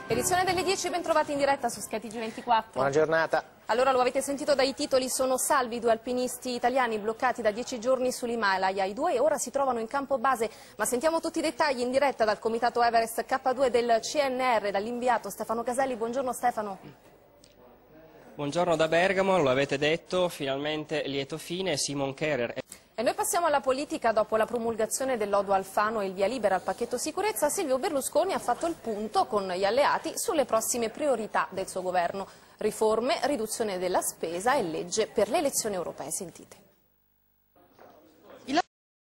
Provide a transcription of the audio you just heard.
Edizione delle 10, ben trovati in diretta su Sky TG24. Buona giornata. Allora, lo avete sentito dai titoli, sono salvi i due alpinisti italiani bloccati da 10 giorni sull'Himalaya. I due ora si trovano in campo base, ma sentiamo tutti i dettagli in diretta dal comitato Everest K2 del CNR, dall'inviato Stefano Caselli. Buongiorno Stefano. Buongiorno da Bergamo, lo avete detto, finalmente lieto fine, Simon Kerer. E noi passiamo alla politica. Dopo la promulgazione del lodo Alfano e il via libera al pacchetto sicurezza, Silvio Berlusconi ha fatto il punto con gli alleati sulle prossime priorità del suo governo. Riforme, riduzione della spesa e legge per le elezioni europee. Sentite.